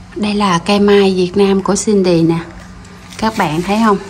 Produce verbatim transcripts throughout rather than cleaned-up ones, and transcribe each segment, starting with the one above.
Đây là cây mai Việt Nam của Cindy nè. Các bạn thấy không?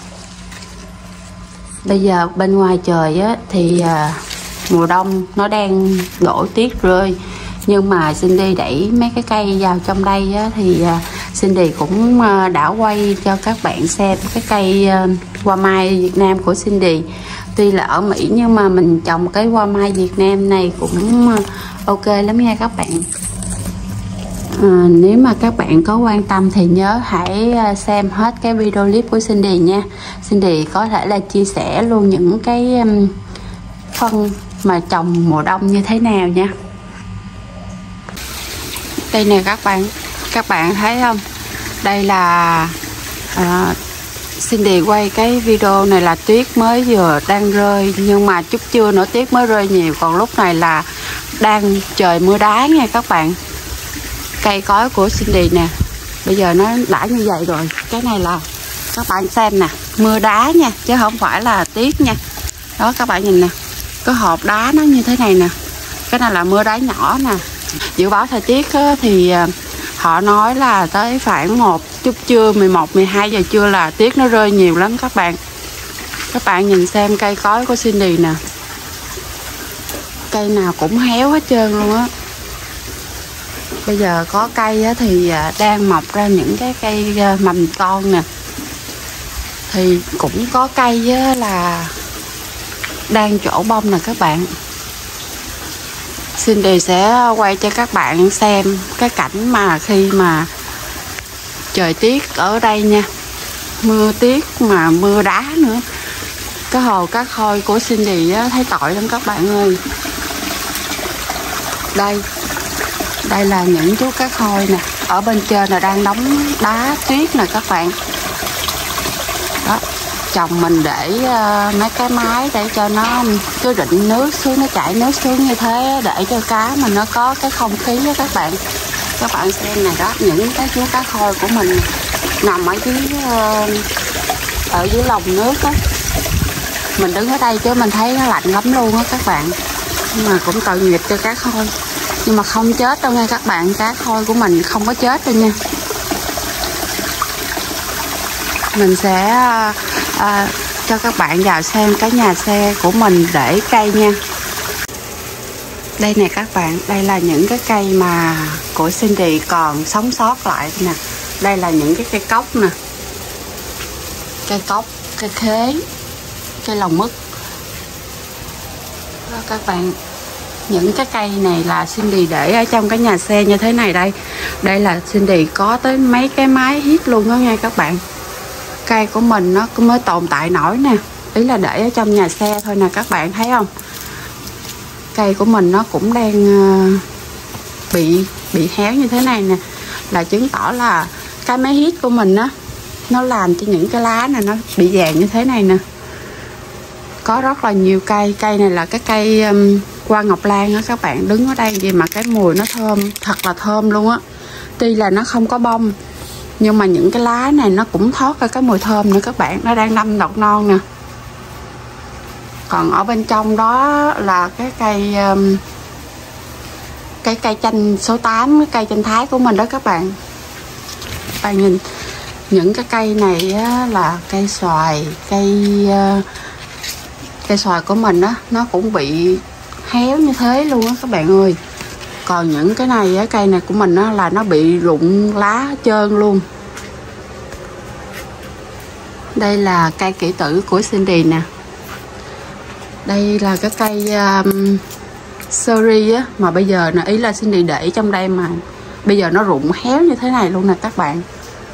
Bây giờ bên ngoài trời á, thì à, mùa đông nó đang đổ tuyết rơi. Nhưng mà Cindy đẩy mấy cái cây vào trong đây á, thì à, Cindy cũng à, đã quay cho các bạn xem cái cây à, hoa mai Việt Nam của Cindy. Tuy là ở Mỹ nhưng mà mình trồng cái hoa mai Việt Nam này cũng à, ok lắm nha các bạn. À, nếu mà các bạn có quan tâm thì nhớ hãy xem hết cái video clip của Cindy nha. Cindy có thể là chia sẻ luôn những cái um, phân mà trồng mùa đông như thế nào nha. Đây nè các bạn, các bạn thấy không? Đây là à, Cindy quay cái video này là tuyết mới vừa đang rơi, nhưng mà chút trưa nữa tuyết mới rơi nhiều, còn lúc này là đang trời mưa đá nha các bạn. Cây cối của Cindy nè, bây giờ nó đã như vậy rồi. Cái này là các bạn xem nè, mưa đá nha, chứ không phải là tuyết nha. Đó các bạn nhìn nè, cái hộp đá nó như thế này nè. Cái này là mưa đá nhỏ nè. Dự báo thời tiết á, thì họ nói là tới khoảng một chút trưa, mười một, mười hai giờ trưa là tuyết nó rơi nhiều lắm các bạn. Các bạn nhìn xem cây cối của Cindy nè, cây nào cũng héo hết trơn luôn á. Bây giờ có cây thì đang mọc ra những cái cây mầm con nè. Thì cũng có cây là đang trổ bông nè các bạn. Cindy sẽ quay cho các bạn xem cái cảnh mà khi mà trời tuyết ở đây nha. Mưa tuyết mà mưa đá nữa. Cái hồ cá khôi của Cindy thấy tội lắm các bạn ơi. Đây, đây là những chú cá khôi nè. Ở bên trên là đang đóng đá tuyết nè các bạn. Đó, chồng mình để uh, mấy cái máy để cho nó cứ rịn nước xuống, nó chảy nước xuống như thế, để cho cá mình nó có cái không khí đó các bạn. Các bạn xem này đó, những cái chú cá khôi của mình nằm ở dưới uh, ở dưới lòng nước đó. Mình đứng ở đây chứ mình thấy nó lạnh lắm luôn á các bạn. Nhưng mà cũng tội nghiệp cho cá khôi. Nhưng mà không chết đâu nha các bạn, cá khôi của mình không có chết đâu nha. Mình sẽ à, cho các bạn vào xem cái nhà xe của mình để cây nha. Đây nè các bạn, đây là những cái cây mà của Cindy còn sống sót lại nè. Đây là những cái cây cóc nè, cây cóc, cây khế, cây lòng mứt. Đó các bạn, những cái cây này là Cindy để ở trong cái nhà xe như thế này đây. Đây là Cindy có tới mấy cái máy hít luôn đó nha các bạn. Cây của mình nó mới tồn tại nổi nè. Ý là để ở trong nhà xe thôi nè các bạn thấy không? Cây của mình nó cũng đang bị bị héo như thế này nè. Là chứng tỏ là cái máy hít của mình á, nó làm cho những cái lá này nó bị vàng như thế này nè. Có rất là nhiều cây. Cây này là cái cây um, hoa ngọc lan á các bạn. Đứng ở đây gì mà cái mùi nó thơm, thật là thơm luôn á. Tuy là nó không có bông, nhưng mà những cái lá này nó cũng thoát ra cái mùi thơm nữa các bạn. Nó đang đâm đọt non nè. Còn ở bên trong đó là cái cây um, cái cây chanh số tám, cái cây chanh thái của mình đó các bạn. Bạn nhìn những cái cây này á, là cây xoài, cây uh, cây xoài của mình á, nó cũng bị héo như thế luôn á các bạn ơi. Còn những cái này á, cây này của mình á, là nó bị rụng lá hết trơn luôn. Đây là cây kỷ tử của Cindy nè. Đây là cái cây um, seri á, mà bây giờ là ý là Cindy để trong đây mà bây giờ nó rụng héo như thế này luôn nè các bạn.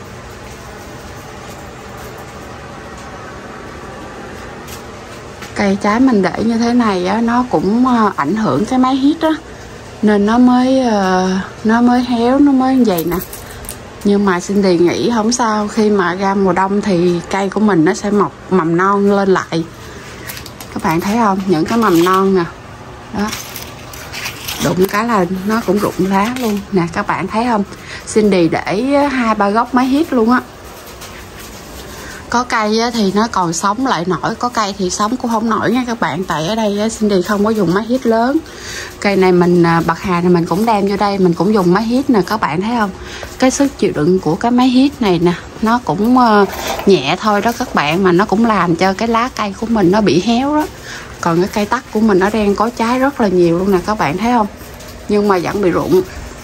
Cây trái mình để như thế này á, nó cũng ảnh hưởng cái máy hít á, nên nó mới uh, nó mới héo, nó mới như vậy nè. Nhưng mà Cindy nghĩ không sao, khi mà ra mùa đông thì cây của mình nó sẽ mọc mầm non lên lại. Các bạn thấy không? Những cái mầm non nè. Đó. Đụng cái là nó cũng rụng lá luôn. Nè các bạn thấy không? Cindy để hai ba gốc máy hít luôn á. Có cây thì nó còn sống lại nổi, có cây thì sống cũng không nổi nha các bạn. Tại ở đây Cindy không có dùng máy hít lớn. Cây này mình bạc hà này mình cũng đem vô đây, mình cũng dùng máy hít nè, các bạn thấy không? Cái sức chịu đựng của cái máy hít này nè, nó cũng nhẹ thôi đó các bạn, mà nó cũng làm cho cái lá cây của mình nó bị héo đó. Còn cái cây tắc của mình nó đang có trái rất là nhiều luôn nè, các bạn thấy không? Nhưng mà vẫn bị rụng.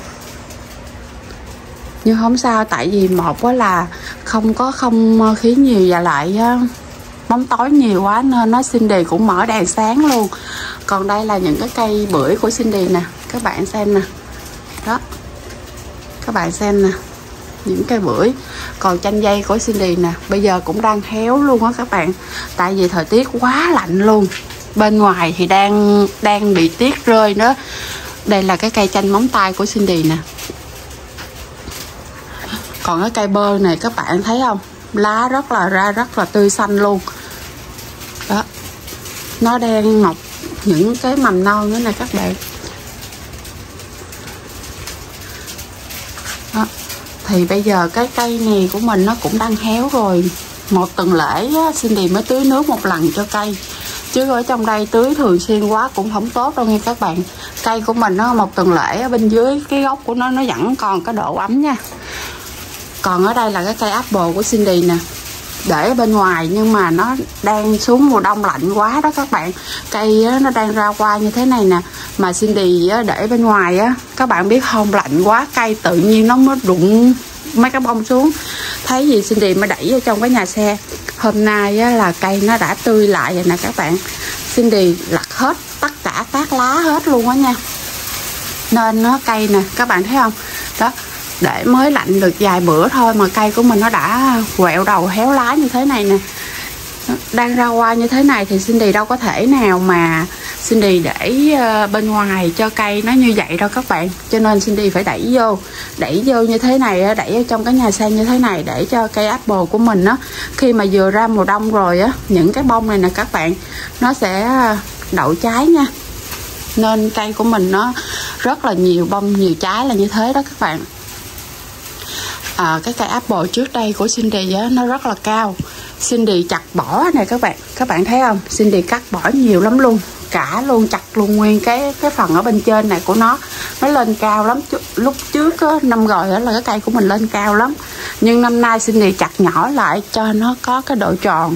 Nhưng không sao, tại vì một đó là không có không khí nhiều, và lại bóng tối nhiều quá nên nó Cindy cũng mở đèn sáng luôn. Còn đây là những cái cây bưởi của Cindy nè, các bạn xem nè. Đó, các bạn xem nè, những cây bưởi. Còn chanh dây của Cindy nè, bây giờ cũng đang héo luôn á các bạn. Tại vì thời tiết quá lạnh luôn. Bên ngoài thì đang đang bị tiết rơi nữa. Đây là cái cây chanh móng tay của Cindy nè. Còn cái cây bơ này các bạn thấy không? Lá rất là ra rất là tươi xanh luôn. Đó. Nó đang mọc những cái mầm non nữa nè các bạn. Đó. Thì bây giờ cái cây này của mình nó cũng đang héo rồi. Một tuần lễ á, Cindy mới tưới nước một lần cho cây. Chứ ở trong đây tưới thường xuyên quá cũng không tốt đâu nha các bạn. Cây của mình nó một tuần lễ ở bên dưới cái gốc của nó nó vẫn còn cái độ ấm nha. Còn ở đây là cái cây apple của Cindy nè, để ở bên ngoài nhưng mà nó đang xuống mùa đông lạnh quá đó các bạn. Cây nó đang ra hoa như thế này nè, mà Cindy để bên ngoài á, các bạn biết không, lạnh quá cây tự nhiên nó mới rụng mấy cái bông xuống. Thấy gì Cindy mới đẩy vô trong cái nhà xe. Hôm nay á, là cây nó đã tươi lại rồi nè các bạn. Cindy lặt hết tất cả các lá hết luôn á nha. Nên nó cây nè, các bạn thấy không? Đó, để mới lạnh được vài bữa thôi mà cây của mình nó đã quẹo đầu héo lá như thế này nè. Đang ra hoa như thế này thì Cindy đâu có thể nào mà Cindy để bên ngoài cho cây nó như vậy đâu các bạn. Cho nên Cindy phải đẩy vô, đẩy vô như thế này, đẩy ở trong cái nhà xe như thế này để cho cây apple của mình á, khi mà vừa ra mùa đông rồi á, những cái bông này nè các bạn, nó sẽ đậu trái nha. Nên cây của mình nó rất là nhiều bông, nhiều trái là như thế đó các bạn. À, cái cây apple trước đây của Cindy á, nó rất là cao. Cindy chặt bỏ này các bạn, các bạn thấy không? Cindy cắt bỏ nhiều lắm luôn, cả luôn, chặt luôn nguyên cái cái phần ở bên trên này của nó. Nó lên cao lắm. Lúc trước á, năm rồi đó là cái cây của mình lên cao lắm. Nhưng năm nay Cindy chặt nhỏ lại cho nó có cái độ tròn,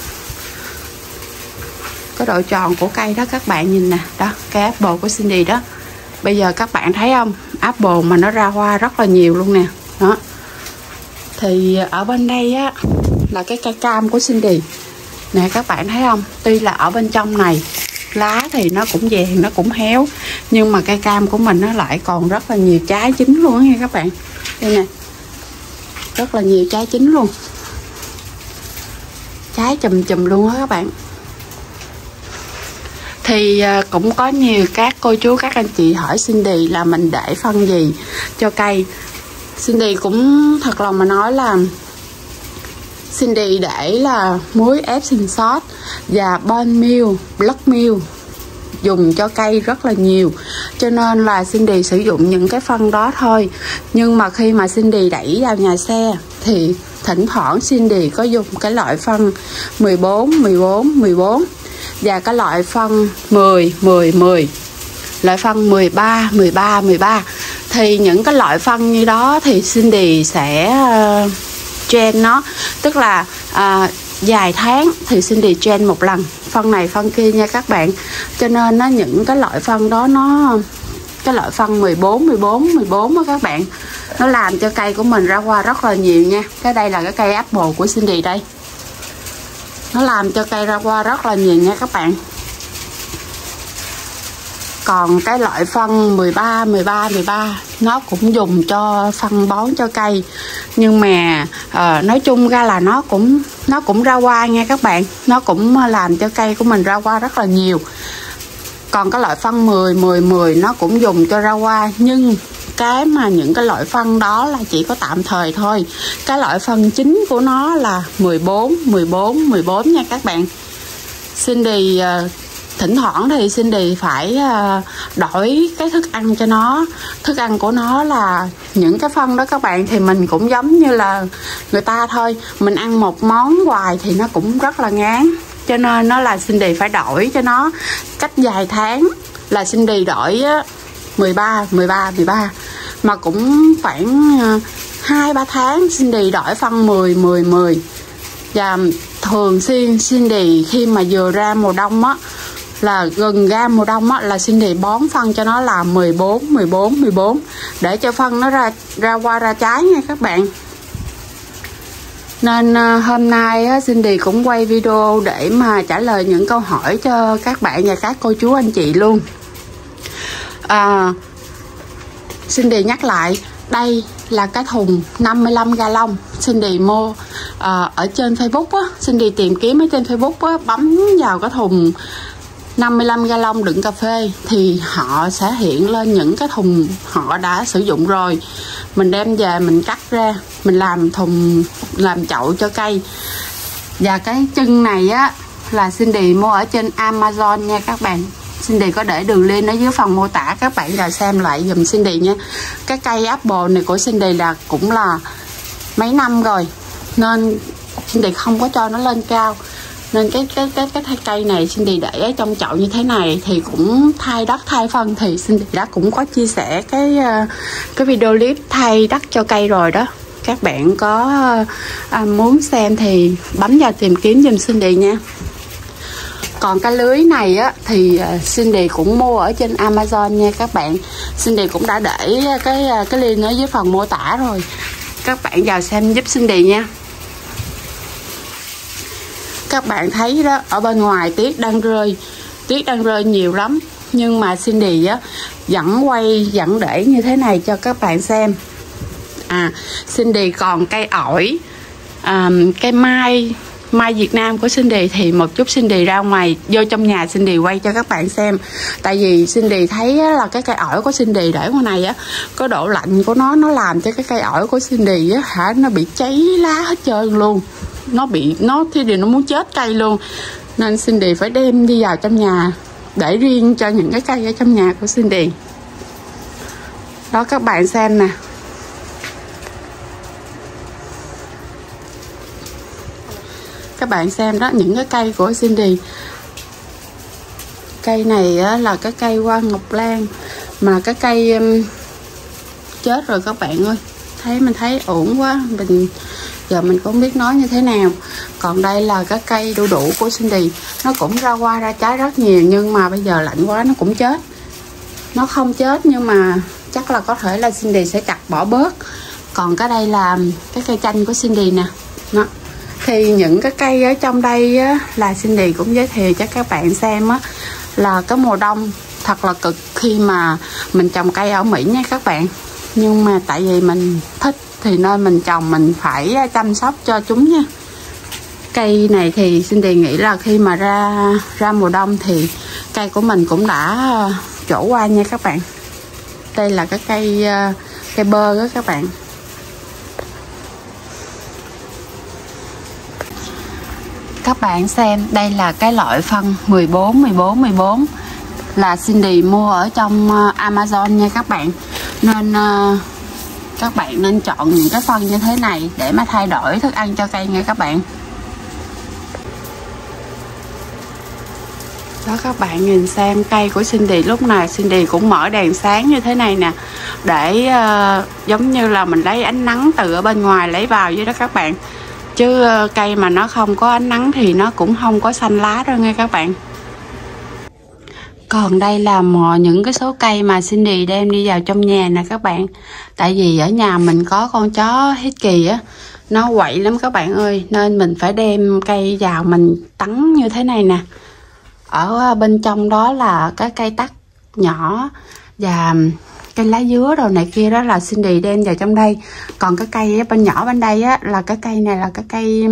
cái độ tròn của cây đó các bạn nhìn nè. Đó, cây apple của Cindy đó. Bây giờ các bạn thấy không? Apple mà nó ra hoa rất là nhiều luôn nè. Đó. Thì ở bên đây á là cái cây cam của Cindy nè, các bạn thấy không? Tuy là ở bên trong này lá thì nó cũng vàng, nó cũng héo, nhưng mà cây cam của mình nó lại còn rất là nhiều trái chín luôn nha các bạn. Đây nè, rất là nhiều trái chín luôn, trái chùm chùm luôn á các bạn. Thì cũng có nhiều các cô chú, các anh chị hỏi Cindy là mình để phân gì cho cây. Cindy cũng thật lòng mà nói là Cindy để là muối Epsom salt và bone meal, blood meal dùng cho cây rất là nhiều, cho nên là Cindy sử dụng những cái phân đó thôi. Nhưng mà khi mà Cindy đẩy vào nhà xe thì thỉnh thoảng Cindy có dùng cái loại phân mười bốn, mười bốn, mười bốn và cái loại phân mười, mười, mười, loại phân mười ba, mười ba, mười ba. Thì những cái loại phân như đó thì Cindy sẽ uh, train nó, tức là uh, vài tháng thì Cindy train một lần phân này phân kia nha các bạn. Cho nên nó những cái loại phân đó, nó cái loại phân mười bốn, mười bốn, mười bốn đó các bạn, nó làm cho cây của mình ra hoa rất là nhiều nha. Cái đây là cái cây apple của Cindy đây, nó làm cho cây ra hoa rất là nhiều nha các bạn. Còn cái loại phân mười ba, mười ba, mười ba nó cũng dùng cho phân bón cho cây. Nhưng mà uh, nói chung ra là nó cũng nó cũng ra hoa nha các bạn. Nó cũng làm cho cây của mình ra hoa rất là nhiều. Còn cái loại phân mười, mười, mười nó cũng dùng cho ra hoa. Nhưng cái mà những cái loại phân đó là chỉ có tạm thời thôi. Cái loại phân chính của nó là mười bốn, mười bốn, mười bốn nha các bạn. Cindy uh, thỉnh thoảng thì Cindy phải đổi cái thức ăn cho nó. Thức ăn của nó là những cái phân đó các bạn, thì mình cũng giống như là người ta thôi. Mình ăn một món hoài thì nó cũng rất là ngán, cho nên nó là Cindy phải đổi cho nó. Cách vài tháng là Cindy đổi mười ba, mười ba, mười ba. Mà cũng khoảng hai ba tháng Cindy đổi phân mười, mười, mười. Và thường xuyên Cindy khi mà vừa ra mùa đông á, là gần ra mùa đông á, là Cindy bón phân cho nó là mười bốn, mười bốn, mười bốn, để cho phân nó ra ra qua ra trái nha các bạn. Nên uh, hôm nay á, Cindy cũng quay video để mà trả lời những câu hỏi cho các bạn và các cô chú anh chị luôn. À, Cindy nhắc lại, đây là cái thùng năm mươi lăm gallon Cindy mua uh, ở trên Facebook á. Cindy tìm kiếm ở trên Facebook á, bấm vào cái thùng năm mươi lăm gallon đựng cà phê thì họ sẽ hiện lên những cái thùng họ đã sử dụng rồi. Mình đem về mình cắt ra, mình làm thùng, làm chậu cho cây. Và cái chân này á là Cindy mua ở trên Amazon nha các bạn. Cindy có để đường link ở dưới phần mô tả, các bạn vào xem lại dùm Cindy nha. Cái cây apple này của Cindy là cũng là mấy năm rồi, nên Cindy không có cho nó lên cao. Nên cái cái cái cái thay cây này Cindy để ở trong chậu như thế này thì cũng thay đất thay phân, thì Cindy đã cũng có chia sẻ cái cái video clip thay đất cho cây rồi đó. Các bạn có à, muốn xem thì bấm vào tìm kiếm giùm Cindy nha. Còn cái lưới này á thì Cindy cũng mua ở trên Amazon nha các bạn. Cindy cũng đã để cái cái link ở dưới phần mô tả rồi. Các bạn vào xem giúp Cindy nha. Các bạn thấy đó, ở bên ngoài tuyết đang rơi, tuyết đang rơi nhiều lắm. Nhưng mà Cindy á vẫn quay, vẫn để như thế này cho các bạn xem. À, Cindy còn cây ổi, à, cây mai, mai Việt Nam của Cindy thì một chút Cindy ra ngoài vô trong nhà Cindy quay cho các bạn xem. Tại vì Cindy thấy là cái cây ổi của Cindy để ngoài này á, có độ lạnh của nó nó làm cho cái cây ổi của Cindy á hả, nó bị cháy lá hết trơn luôn. Nó bị nó thì điều nó muốn chết cây luôn. Nên Cindy phải đem đi vào trong nhà để riêng cho những cái cây ở trong nhà của Cindy. Đó các bạn xem nè. Các bạn xem đó, những cái cây của Cindy. Cây này á, là cái cây hoa ngọc lan. Mà cái cây um, chết rồi các bạn ơi. Thấy mình thấy ổn quá, mình giờ mình cũng không biết nói như thế nào. Còn đây là cái cây đu đủ của Cindy. Nó cũng ra hoa ra trái rất nhiều, nhưng mà bây giờ lạnh quá nó cũng chết. Nó không chết nhưng mà chắc là có thể là Cindy sẽ chặt bỏ bớt. Còn cái đây là cái cây chanh của Cindy nè. Đó. Thì những cái cây ở trong đây á, là Cindy cũng giới thiệu cho các bạn xem á, là cái mùa đông thật là cực khi mà mình trồng cây ở Mỹ nha các bạn. Nhưng mà tại vì mình thích thì nên mình trồng, mình phải chăm sóc cho chúng nha. Cây này thì Cindy nghĩ là khi mà ra ra mùa đông thì cây của mình cũng đã trổ qua nha các bạn. Đây là cái cây cây bơ đó các bạn. Các bạn xem, đây là cái loại phân mười bốn, mười bốn, mười bốn là Cindy mua ở trong Amazon nha các bạn. Nên uh, các bạn nên chọn những cái phân như thế này để mà thay đổi thức ăn cho cây nha các bạn. Đó các bạn nhìn xem cây của Cindy lúc này Cindy cũng mở đèn sáng như thế này nè, để uh, giống như là mình lấy ánh nắng từ ở bên ngoài lấy vào vậy đó các bạn. Chứ uh, cây mà nó không có ánh nắng thì nó cũng không có xanh lá đâu nha các bạn. Còn đây là một những cái số cây mà Cindy đem đi vào trong nhà nè các bạn. Tại vì ở nhà mình có con chó Husky á, nó quậy lắm các bạn ơi. Nên mình phải đem cây vào mình tắn như thế này nè. Ở bên trong đó là cái cây tắc nhỏ và cây lá dứa rồi này kia, đó là Cindy đem vào trong đây. Còn cái cây bên nhỏ bên đây á, là cái cây này là cái cây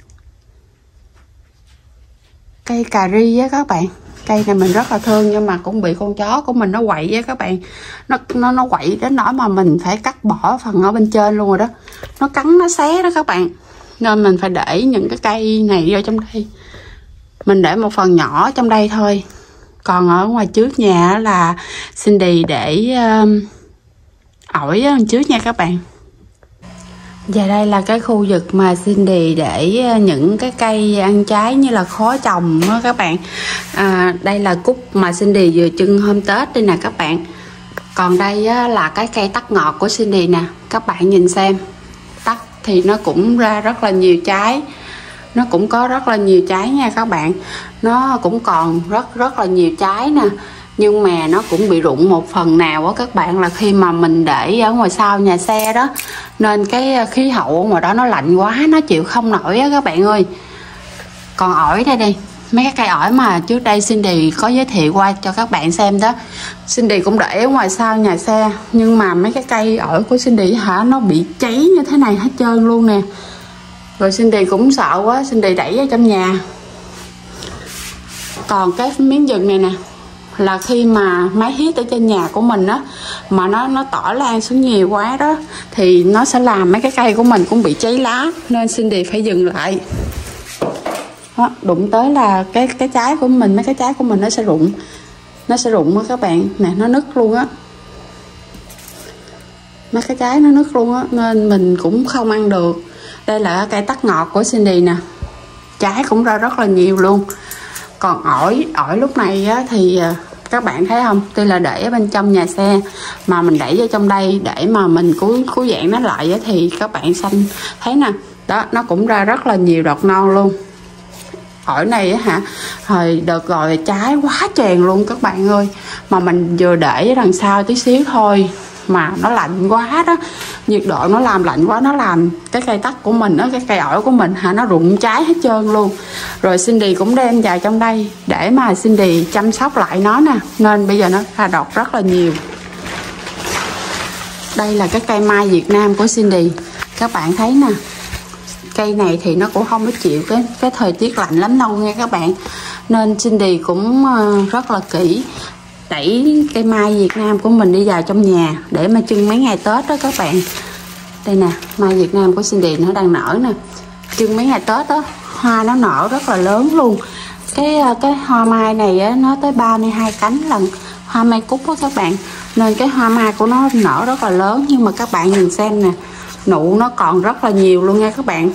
cây cà ri á các bạn. Cây này mình rất là thương nhưng mà cũng bị con chó của mình nó quậy á các bạn. Nó nó nó quậy đến nỗi mà mình phải cắt bỏ phần ở bên trên luôn rồi đó. Nó cắn nó xé đó các bạn. Nên mình phải để những cái cây này vô trong đây. Mình để một phần nhỏ trong đây thôi. Còn ở ngoài trước nhà là Cindy để uh, ổi ở trước nha các bạn. Và đây là cái khu vực mà Cindy để những cái cây ăn trái như là khó trồng đó các bạn. À, đây là cúc mà Cindy vừa trưng hôm Tết đây nè các bạn. Còn đây á, là cái cây tắc ngọt của Cindy nè. Các bạn nhìn xem, tắc thì nó cũng ra rất là nhiều trái. Nó cũng có rất là nhiều trái nha các bạn. Nó cũng còn rất rất là nhiều trái nè. Nhưng mà nó cũng bị rụng một phần nào á các bạn, là khi mà mình để ở ngoài sau nhà xe đó, nên cái khí hậu ở ngoài đó nó lạnh quá, nó chịu không nổi á các bạn ơi. Còn ổi đây đi, mấy cái cây ổi mà trước đây Cindy có giới thiệu qua cho các bạn xem đó, Cindy cũng để ở ngoài sau nhà xe. Nhưng mà mấy cái cây ổi của Cindy hả, nó bị cháy như thế này hết trơn luôn nè. Rồi Cindy cũng sợ quá, Cindy đẩy ở trong nhà. Còn cái miếng vừng này nè, là khi mà máy hít ở trên nhà của mình á, mà nó nó tỏa lan xuống nhiều quá đó, thì nó sẽ làm mấy cái cây của mình cũng bị cháy lá, nên Cindy phải dừng lại. Đó, đụng tới là cái cái trái của mình, mấy cái trái của mình nó sẽ rụng, nó sẽ rụng á các bạn nè, nó nứt luôn á, mấy cái trái nó nứt luôn á, nên mình cũng không ăn được. Đây là cây tắc ngọt của Cindy nè, trái cũng ra rất là nhiều luôn. Còn ổi, ổi lúc này á, thì các bạn thấy không, tuy là để ở bên trong nhà xe mà mình đẩy vô trong đây để mà mình cứu cứu dạng nó lại á, thì các bạn xanh thấy nè, đó nó cũng ra rất là nhiều đọt non luôn. Ổi này á hả, hồi đợt rồi trái quá tràn luôn các bạn ơi, mà mình vừa để ở đằng sau tí xíu thôi mà nó lạnh quá đó, nhiệt độ nó làm lạnh quá, nó làm cái cây tắc của mình á, cái cây ổi của mình hả, nó rụng trái hết trơn luôn. Rồi Cindy cũng đem vào trong đây để mà Cindy chăm sóc lại nó nè, nên bây giờ nó ra đọt rất là nhiều. Đây là cái cây mai Việt Nam của Cindy, các bạn thấy nè, cây này thì nó cũng không có chịu cái cái thời tiết lạnh lắm đâu nha các bạn, nên Cindy cũng rất là kỹ đẩy cây mai Việt Nam của mình đi vào trong nhà để mà trưng mấy ngày Tết đó các bạn. Đây nè, mai Việt Nam của Cindy nó đang nở nè, trưng mấy ngày Tết đó, hoa nó nở rất là lớn luôn. Cái cái hoa mai này á, nó tới ba mươi hai cánh lần hoa mai cúc đó các bạn, nên cái hoa mai của nó nở rất là lớn. Nhưng mà các bạn nhìn xem nè, nụ nó còn rất là nhiều luôn nha các bạn.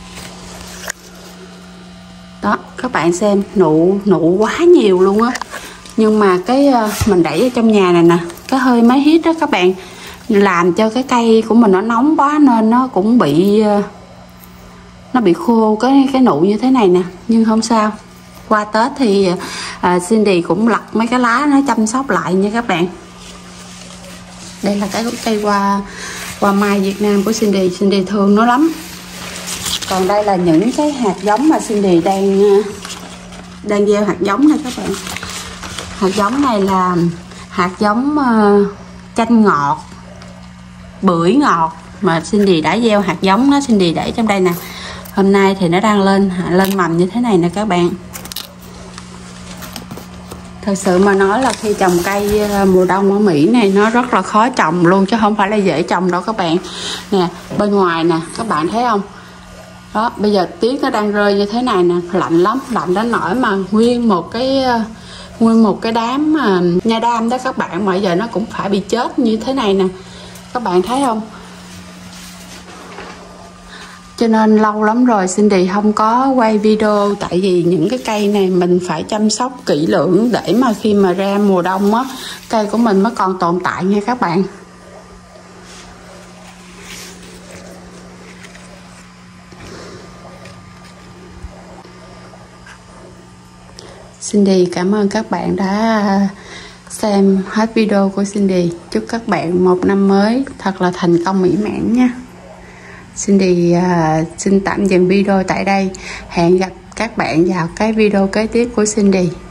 Đó, các bạn xem, nụ nụ quá nhiều luôn á. Nhưng mà cái mình đẩy ở trong nhà này nè, cái hơi máy hít đó các bạn, làm cho cái cây của mình nó nóng quá nên nó cũng bị nó bị khô cái cái nụ như thế này nè. Nhưng không sao, qua Tết thì à, Cindy cũng lặt mấy cái lá nó chăm sóc lại nha các bạn. Đây là cái cây hoa hoa mai Việt Nam của Cindy, Cindy thương nó lắm. Còn đây là những cái hạt giống mà Cindy đang đang gieo hạt giống này các bạn. Hạt giống này là hạt giống uh, chanh ngọt, bưởi ngọt mà Cindy đã gieo hạt giống nó, Cindy để trong đây nè. Hôm nay thì nó đang lên lên mầm như thế này nè các bạn. Thật sự mà nói là khi trồng cây mùa đông ở Mỹ này nó rất là khó trồng luôn, chứ không phải là dễ trồng đâu các bạn. Nè, bên ngoài nè, các bạn thấy không? Đó, bây giờ tuyết nó đang rơi như thế này nè, lạnh lắm, lạnh đến nỗi mà nguyên một cái nguyên một cái đám mà nha đam đó các bạn, mà bây giờ nó cũng phải bị chết như thế này nè. Các bạn thấy không? Cho nên lâu lắm rồi Cindy không có quay video, tại vì những cái cây này mình phải chăm sóc kỹ lưỡng để mà khi mà ra mùa đông á, cây của mình mới còn tồn tại nha các bạn. Cindy cảm ơn các bạn đã xem hết video của Cindy. Chúc các bạn một năm mới thật là thành công mỹ mãn nha. Cindy uh, xin tạm dừng video tại đây. Hẹn gặp các bạn vào cái video kế tiếp của Cindy.